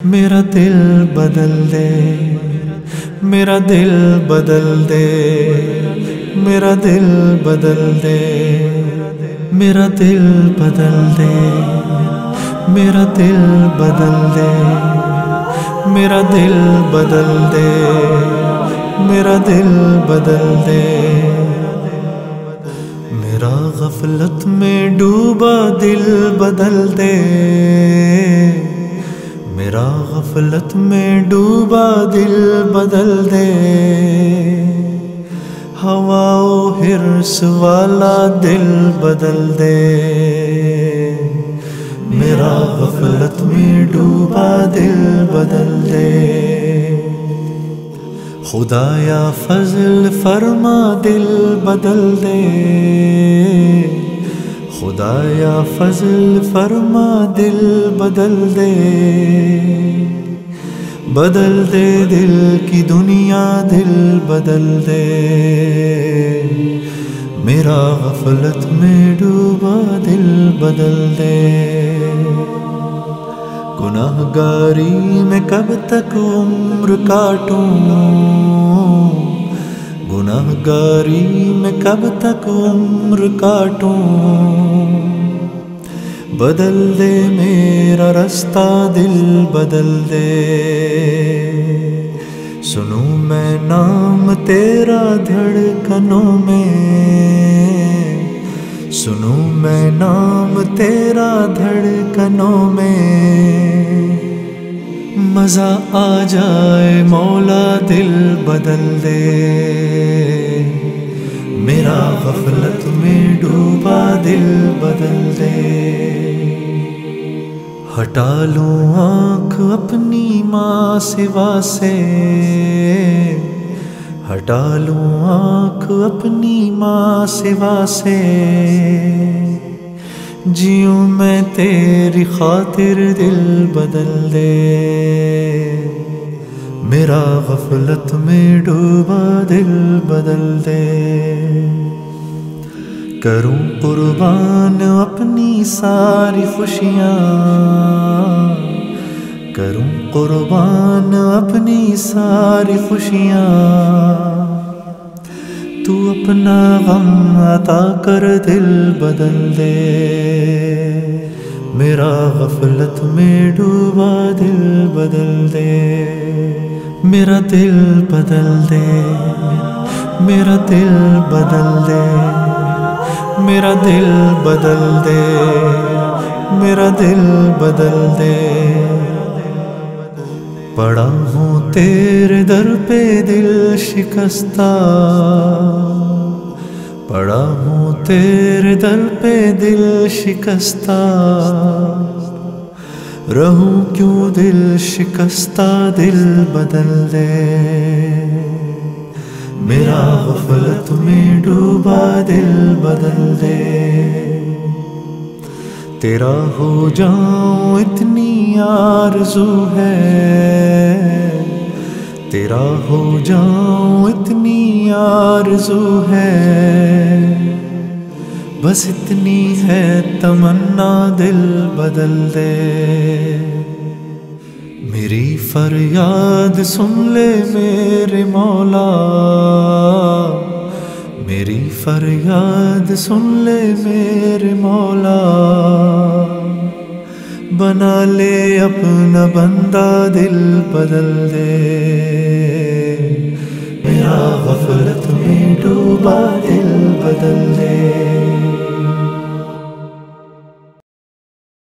मेरा दिल बदल दे, मेरा दिल बदल दे, मेरा दिल बदल दे, मेरा दिल बदल दे, मेरा दिल बदल दे, मेरा दिल बदल दे, मेरा दिल बदल दे। मेरा गफलत में डूबा दिल बदल दे, मेरा गफलत में डूबा दिल बदल दे। हवाओ हिर्स वाला दिल बदल दे, मेरा गफलत में डूबा दिल बदल दे। खुदाया फजल फरमा दिल बदल दे, खुदाया फजल फरमा दिल बदल दे। बदल दे दिल की दुनिया दिल बदल दे, मेरा गफलत में डूबा दिल बदल दे। गुनाहगारी में कब तक उम्र काटूं, गुनाहगारी में कब तक उम्र काटूं। बदल दे मेरा रास्ता दिल बदल दे, सुनूं मैं नाम तेरा धड़कनों में, सुनूं मैं नाम तेरा धड़कनों में। मजा आ जाए मौला दिल बदल दे, मेरा गफलत में डूबा दिल बदल दे। हटा लूं आँख अपनी माँ सिवा से, हटा लूं आँख अपनी माँ सिवा से। जीऊं मैं तेरी खातिर दिल बदल दे, मेरा गफलत में डूबा दिल बदल दे। करूं कुर्बान अपनी सारी खुशियाँ, करूं कुर्बान अपनी सारी खुशियाँ। तू अपना गम अता कर दिल बदल दे, मेरा गफलत में डूबा दिल बदल दे। मेरा दिल बदल दे, मेरा दिल बदल दे, मेरा दिल बदल दे, मेरा दिल बदल दे। पड़ा हूँ तेरे दर पे दिल शिकस्ता, पड़ा हूँ तेरे दर पे दिल शिकस्ता। रहूं क्यों दिल शिकस्ता दिल बदल दे, मेरा गफलत में डूबा दिल बदल दे। तेरा हो जाऊं इतनी आरज़ू है, तेरा हो जाऊं इतनी आरज़ू है। बस इतनी है तमन्ना दिल बदल दे, मेरी फरियाद सुन ले मेरे मौला, मेरी फरियाद सुन ले मेरे मौला। बना ले अपना बंदा दिल बदल दे, मेरा गफलत में डूबा दिल बदल दे।